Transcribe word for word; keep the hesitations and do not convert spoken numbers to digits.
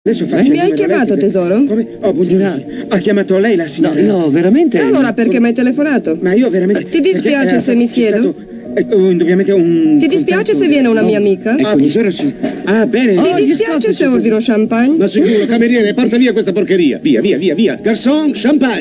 Adesso faccio Mi hai chiamato, tesoro? Come? Oh, buongiorno. Ha chiamato lei la signora? No, no, veramente... Allora perché mi hai telefonato? Ma io veramente... Ti dispiace perché, se eh, mi c'è siedo? stato, eh, indubbiamente un... Ti dispiace contatto- se viene una no. mia amica? Ah, tesoro sì. Ah, bene. Ti Oh, gli dispiace scotch, se sì, ordino champagne? Ma sicuro, cameriere, porta via questa porcheria. Via, via, via, via. Garçon, champagne.